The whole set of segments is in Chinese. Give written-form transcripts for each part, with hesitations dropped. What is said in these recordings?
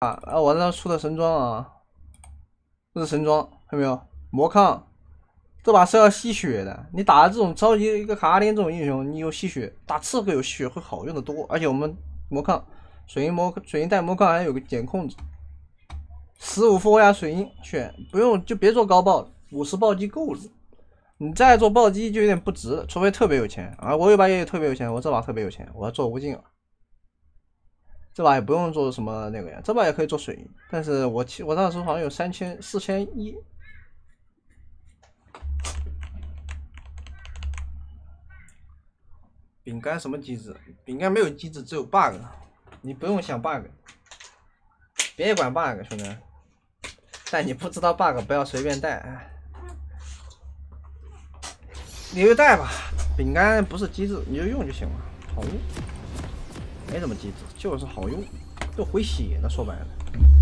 啊！我这出的神装啊，这是神装，看到没有？魔抗，这把是要吸血的。你打这种超级一个卡丁这种英雄，你有吸血，打刺客有吸血会好用的多。而且我们魔抗，水银带魔抗还有个减控制，15副压水银选，不用就别做高爆了，50暴击够了。你再做暴击就有点不值了，除非特别有钱啊！我有把也有特别有钱，我这把特别有钱，我要做无尽了。这把也不用做什么那个呀，这把也可以做水银，但是我那时候好像有4100。饼干什么机制？饼干没有机制，只有 bug。你不用想 bug， 别管 bug， 兄弟。但你不知道 bug， 不要随便带。你就带吧，饼干不是机制，你就用就行了，好用。没什么机制，就是好用，就回血了，说白了。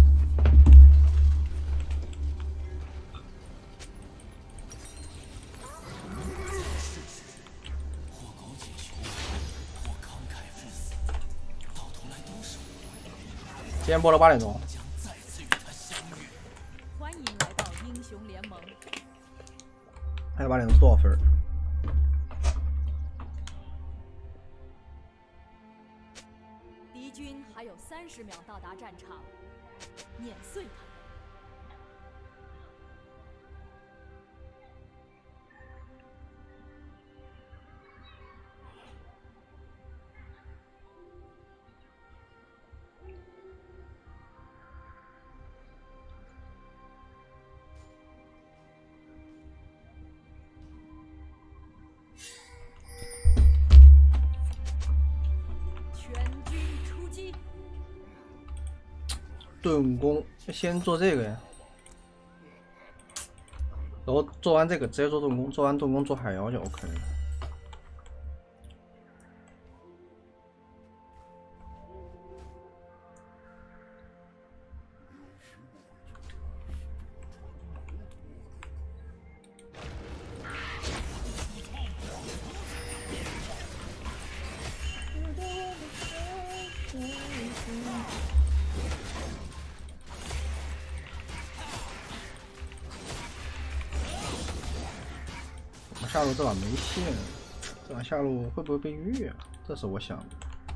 今天播了8点钟。 欢迎来到英雄联盟。 还有8点钟是多少分？ 敌军还有30秒到达战场，碾碎他们。 盾弓先做这个呀，然后做完这个直接做盾弓，做完盾弓做海妖就 OK 了。下路这把没线，这把下路会不会被越啊？这是我想的。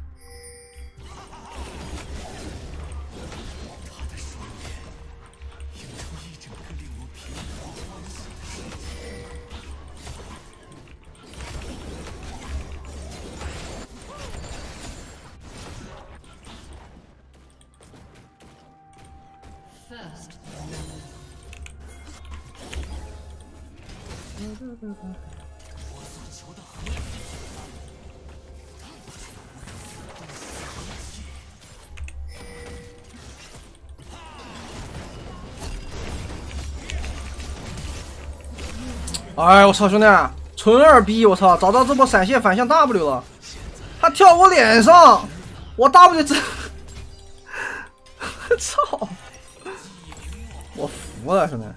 哎，我操，兄弟，纯2逼！我操，找到这波闪现反向 W 了，他跳我脸上，我 W 这，操！我服了，兄弟。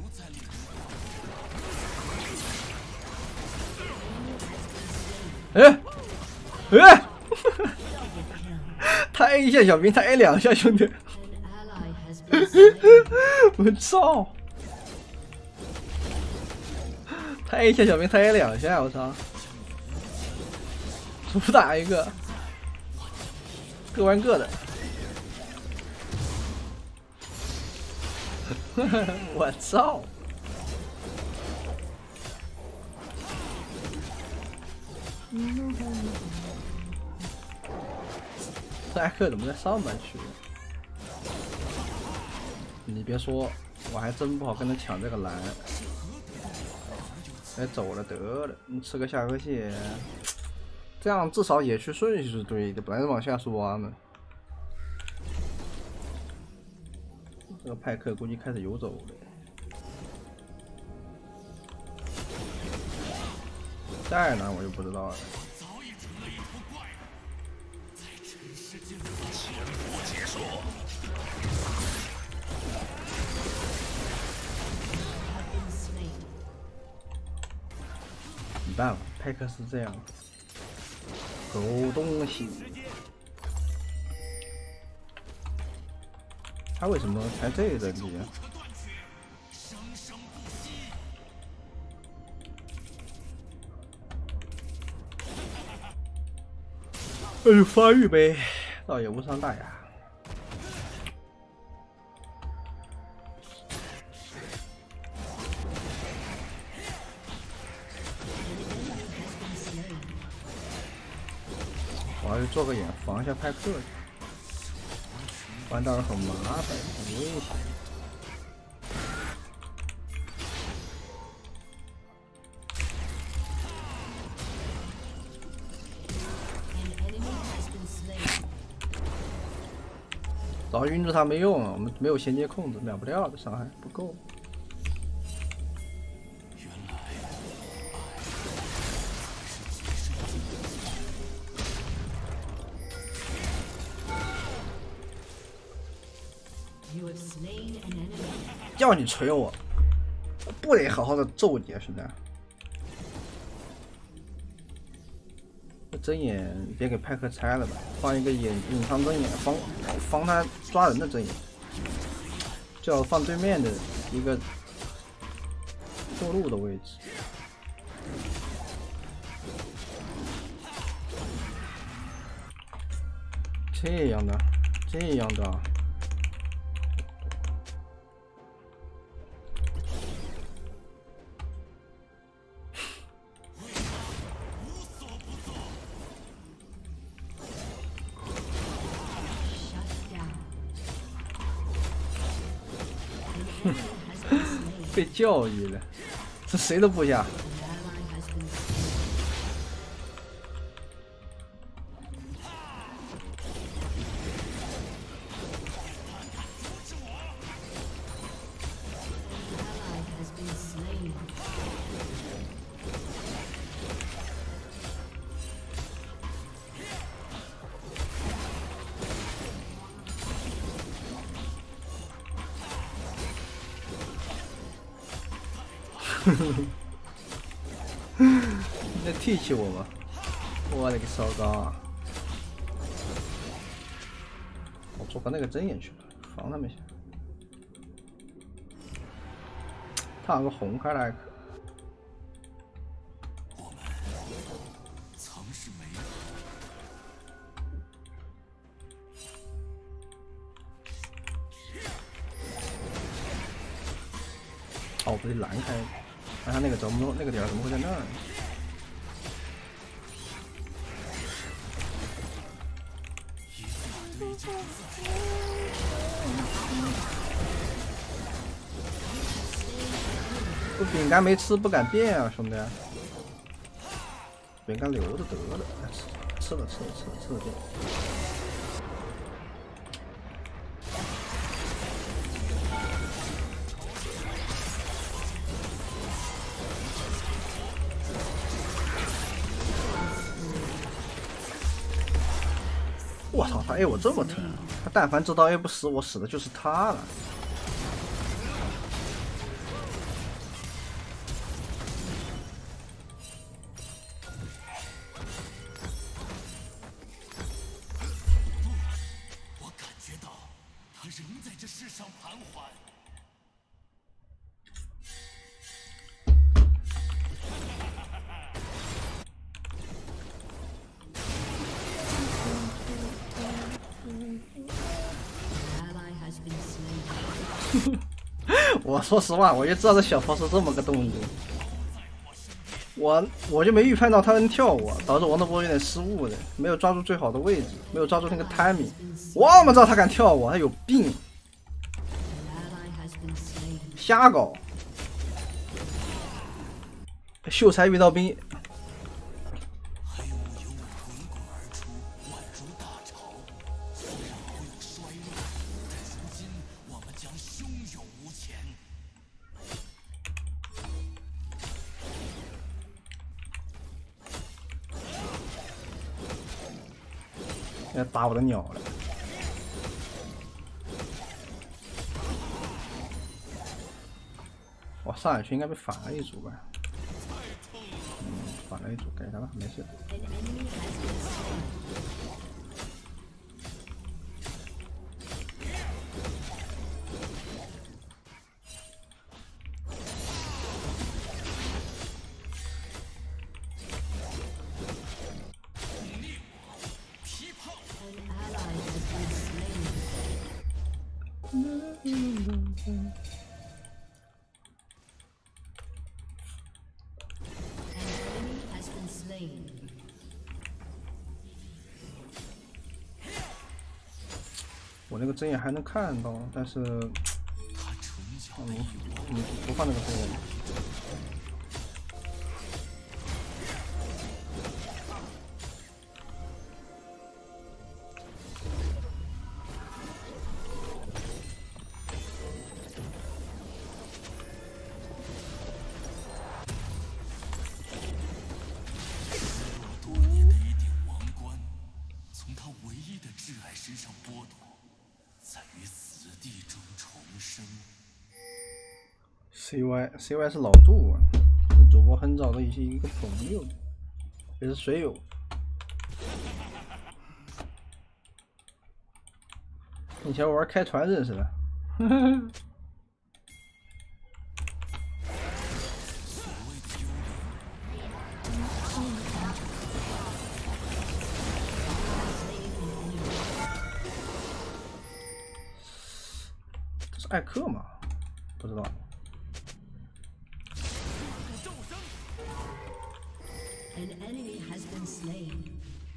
哎，哎，他 A 一下小兵，他 A 2下，兄弟。我操！他 A 一下小兵，他 A 2下，我操！主打一个，各玩各的。我操！这艾克怎么在上半区？你别说，我还真不好跟他抢这个蓝。哎，走了得了，你吃个下颌蟹，这样至少野区顺序是对的，本来是往下刷呢。这个派克估计开始游走了。再难我就不知道了。没办法，派克是这样，狗东西。 他为什么开这个阵地啊？哎呦，发育呗，倒也无伤大雅。我要去做个眼防一下派克去，不然到时候很麻烦，很危险。 早晕住他没用啊，我们没有衔接控制，秒不掉的伤害不够。叫你锤我，不得好好的揍你啊，兄弟！针眼别给派克拆了吧，放一个隐藏针眼，防他抓人的针眼，就要放对面的一个过路的位置。这样的，这样的。 被教育了，这谁都不下。你在提起我吗？我勒个骚高啊！我做个那个针眼去了，防他们一下。他有个红开来。我们曾是美好。哦，不对，拦开。 看他那个那个点怎么会在那儿？我饼干没吃，不敢变啊，兄弟！饼干留着得了，吃了变。 我操，他 A 我这么疼，他但凡知道 A 不死我，死的就是他了。 我感觉到他仍在这世上盘桓。 我说实话，我就知道这小炮是这么个动作，我就没预判到他能跳我，导致王德波有点失误的，没有抓住最好的位置，没有抓住那个 timing。我怎么知道他敢跳我？他有病，瞎搞。秀才遇到兵。 要打我的鸟了！我上海区应该被反了一组吧？反了一组，给他吧，没事。 我那个针眼还能看到，但是，不放那个针眼。 身上剥夺，在于死地中重生。 CY 是老杜啊，是主播很早的一个朋友，也是水友。以前玩开船认识的。艾克吗？不知道。 An enemy has been slain.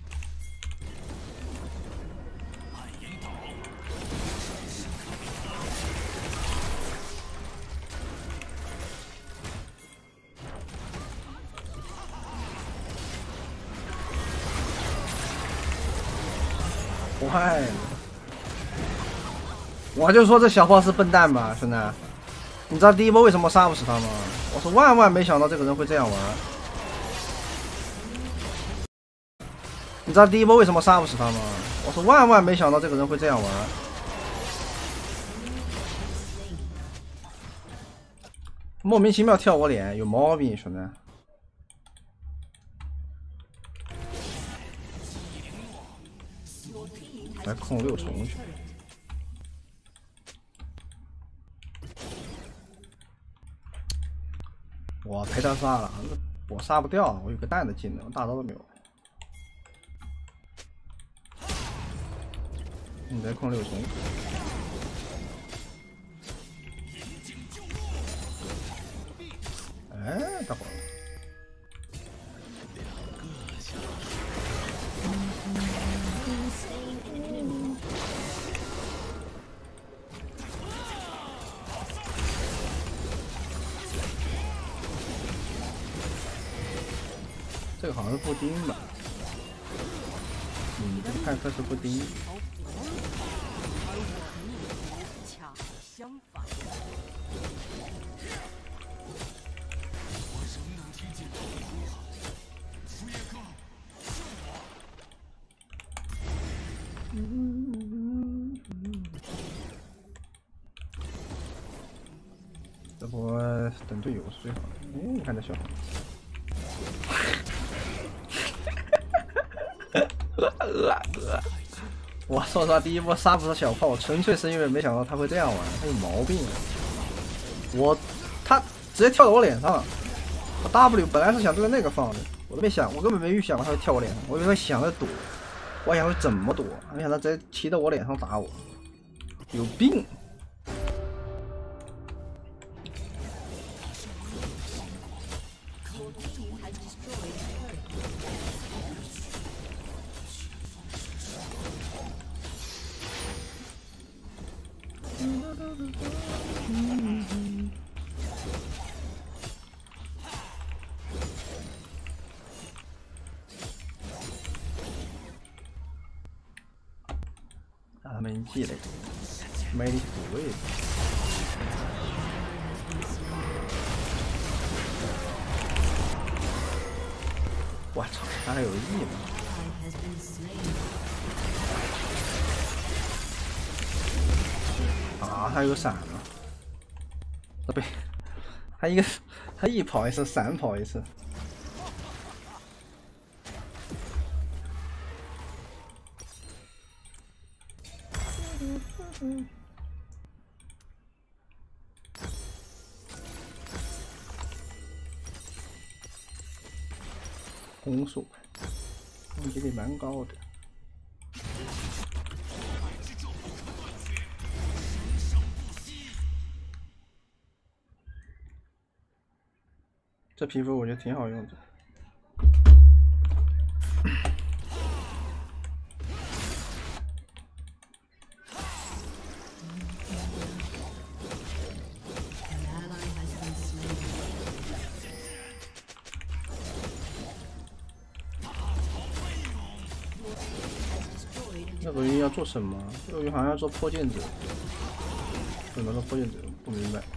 坏了！我就说这小炮是笨蛋吧，兄弟！你知道第一波为什么杀不死他吗？我是万万没想到这个人会这样玩。你知道第一波为什么杀不死他吗？我是万万没想到这个人会这样玩。莫名其妙跳我脸，有毛病，兄弟！来控6重去。我陪他杀了，我杀不掉，我有个蛋的技能，大招都没有。你再控6重。哎，大伙儿。这个好像是布丁吧？这个看科是布丁。 恰相反。 我仍能听见他的呼喊，福叶哥， 这波等队友是最好的。哎，你看这小伙。我说实话，第一波杀不死小炮，纯粹是因为没想到他会这样玩，他有毛病。他直接跳到我脸上了，我 W 本来是想对着那个放的，我都没想，我根本没预想到他会跳我脸上，我以为他想着躲，我还想着怎么躲，没想到直接骑到我脸上打我，有病。他们积累，没力补位。我操，他还有E呢！啊，他有闪了！不对，他一跑一次，闪跑一次。攻速，攻击力蛮高的。 这皮肤我觉得挺好用的。那个鱼要做什么？这个鱼好像要做破剑者。怎么做破剑者？不明白。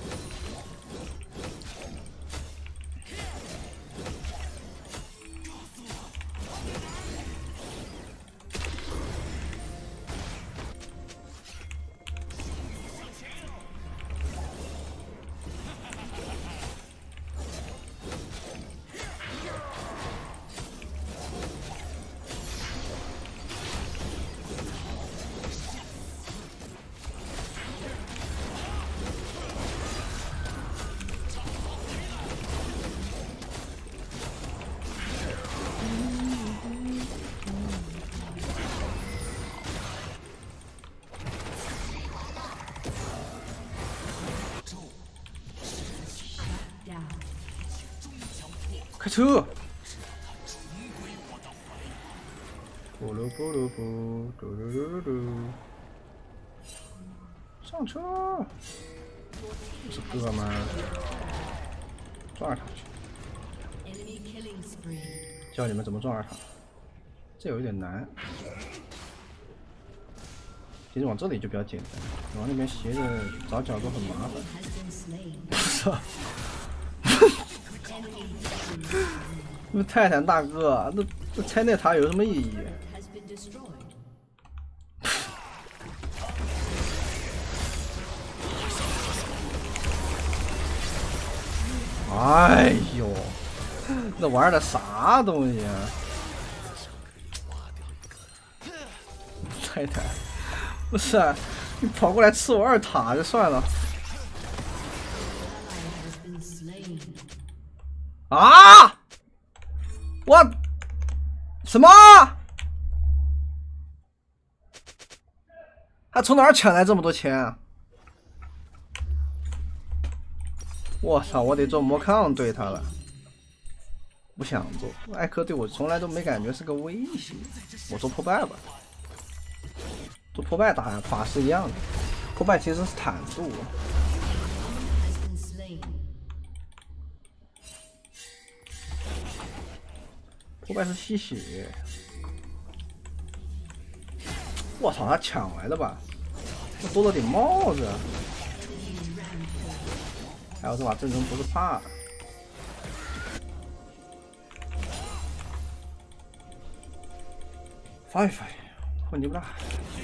开车！咕噜咕噜咕，嘟噜噜噜噜，上车！这哥们儿，撞二塔去！ Enemy killing spree. 教你们怎么撞二塔，这有点难。其实往这里就比较简单，往那边斜着找角度很麻烦。 Has been slain. 不是。那泰坦大哥，那拆那塔有什么意义？ Has been destroyed. 哎呦，那玩的啥东西啊？泰坦，不是、啊，你跑过来吃我二塔就算了。 Has been slain. 啊！我什么？他从哪儿抢来这么多钱啊？我操！我得做魔抗对他了。不想做，艾克对我从来都没感觉是个威胁。我做破败吧，做破败打法师一样的。破败其实是坦度。 Has been slain. 破败是吸血。我操，他抢来的吧？我多了顶帽子。还有这把阵容不是怕的。发育发育，混你不大。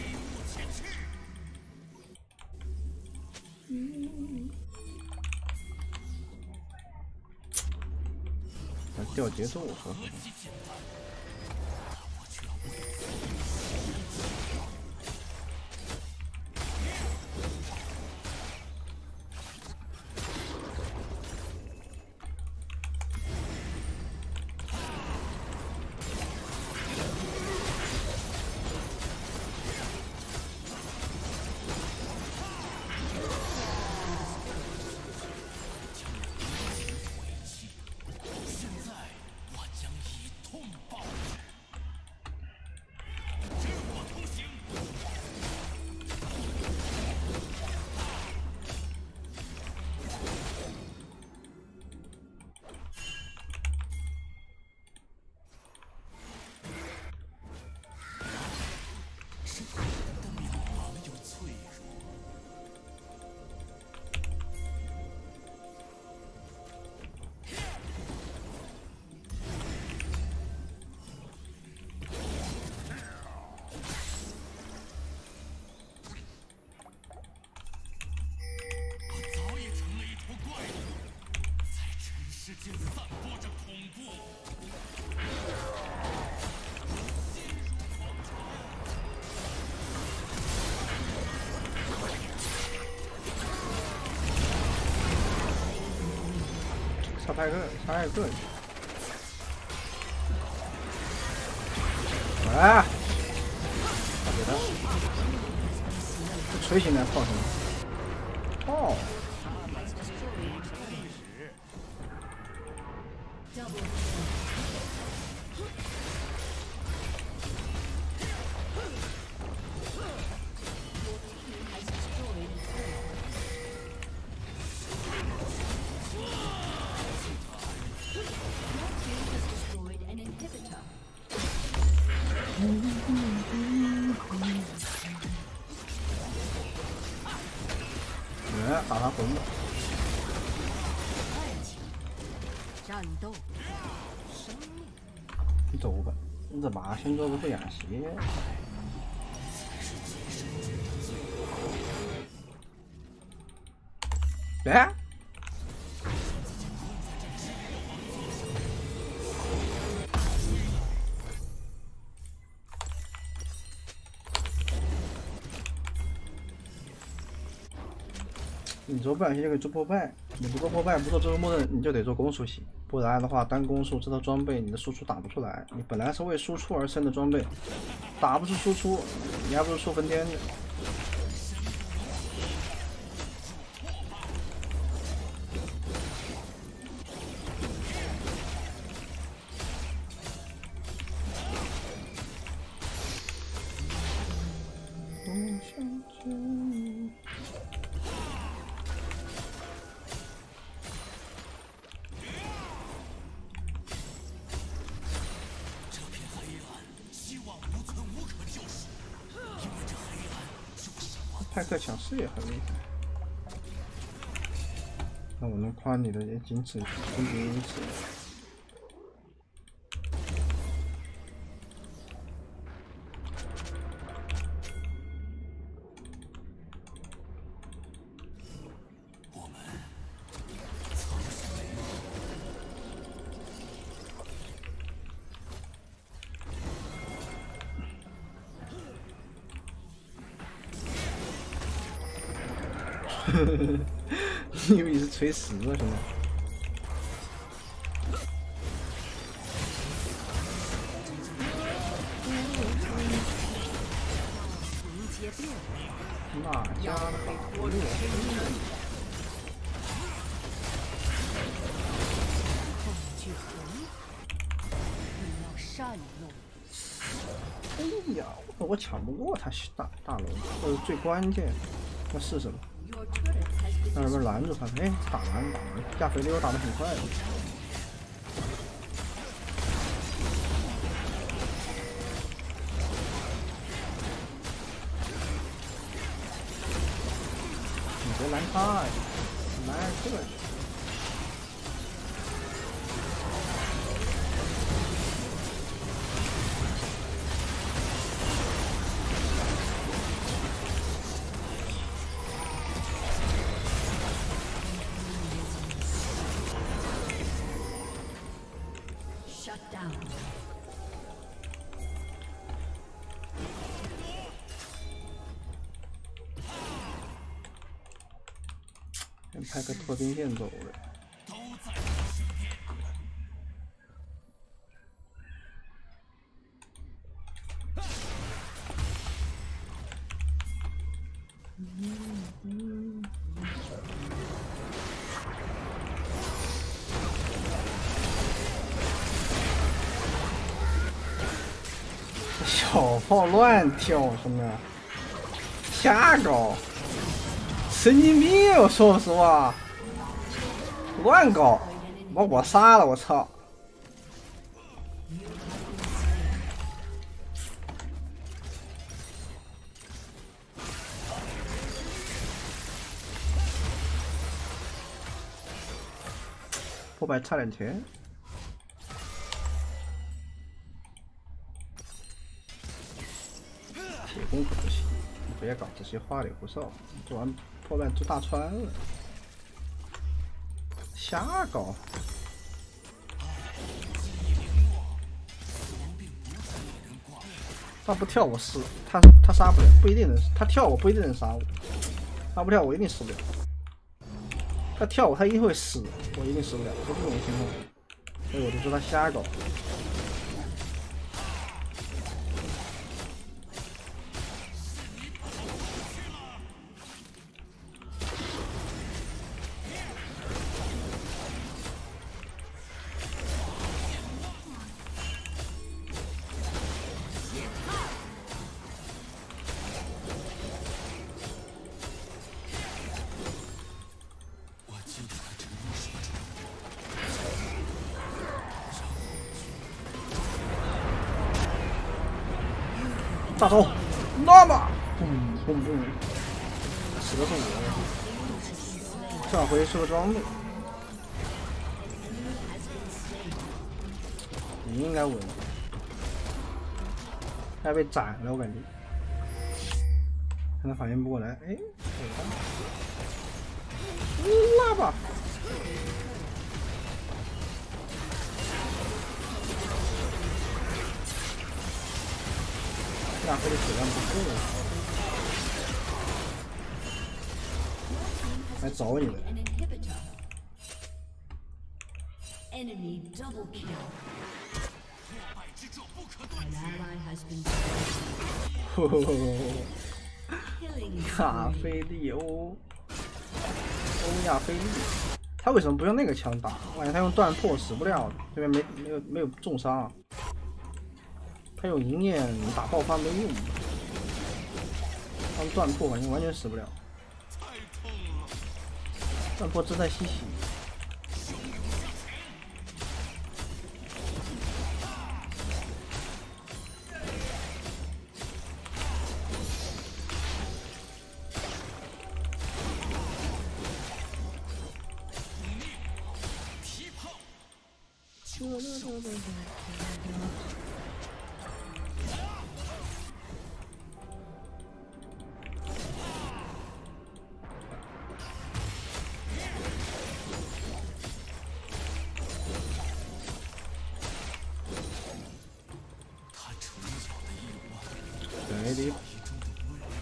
掉节奏，呵呵。 杀泰克，杀艾克！来，打给他！这锤形来炮什么？炮！ 来打他魂吧。 爱情、战斗、生命。 你走吧，你这八仙座都不养血。哎。你做不养血就可以做破败，你不做破败，不做这个默认，你就得做攻速系，不然的话单攻速这套装备你的输出打不出来。你本来是为输出而生的装备，打不出输出，你还不如出分天呢。派克强势也很厉害，那我能夸你的也仅此于此。你以为你是锤石啊，兄弟？那家伙， 恐惧很好，你要善用。 哎呀，我抢不过他大龙，这是最关键。那是什么？让人们拦住他，哎，打完，亚肥溜打得很快的。你别拦他呀，拦这个。派个脱兵线走了。小炮乱跳，兄弟，瞎搞，神经病！我说实话，乱搞，把我杀了，我操！破败差点钱。铁攻可不行，你不要搞这些花里胡哨，做完破败就大穿了，瞎搞。他不跳我死，他杀不了，不一定能，他跳我不一定能杀我，他不跳我一定死不了。他跳我他一定会死，我一定死不了，就这种情况，所以我就说他瞎搞。大招，那么，砰砰砰，死的是我。 这回是个装备，你应该稳，他被斩了，我感觉。看他反应不过来，哎，拉吧。亚飞的血量不够，来找你的。 An inhibitor. Enemy double kill. 破败之者不可断 An 绝。 ally has been slain. 呵呵呵 Killing 卡 spree. 菲利欧亚菲利，他为什么不用那个枪打？我感觉他用断破死不了，对面没有重伤，他有银焰打爆发没用，他用断破感觉完全死不了， 太痛了！ 断破自带吸血。 劈炮，他成咬的一弯， 对的， 一中的温柔。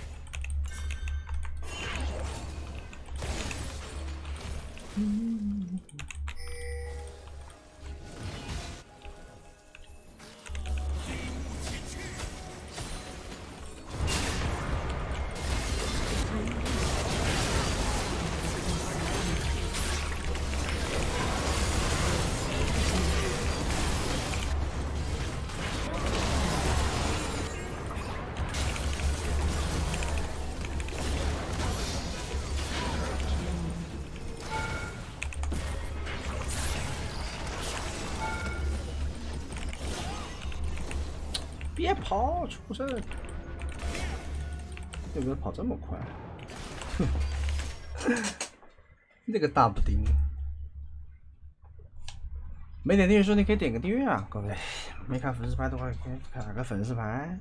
别跑，畜生！为什么跑这么快？那个大补丁，没点订阅说你可以点个订阅啊，各位。没看粉丝牌的话，可以卡个粉丝牌。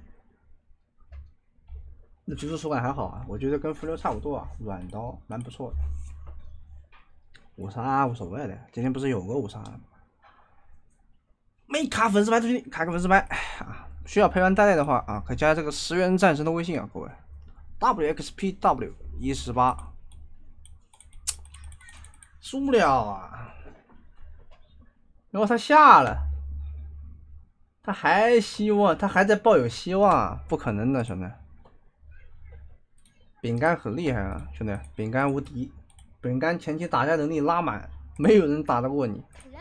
那局数手感还好啊，我觉得跟浮流差不多啊，软刀蛮不错的。五杀无所谓的，今天不是有个五杀吗？没卡粉丝牌，最近卡个粉丝牌啊！需要陪玩带的话啊，可以加这个10元战神的微信啊，各位 WXPW118，输不了啊！然后他下了，他还希望，他还在抱有希望，不可能的，兄弟。饼干很厉害啊，兄弟，饼干无敌，饼干前期打架能力拉满，没有人打得过你。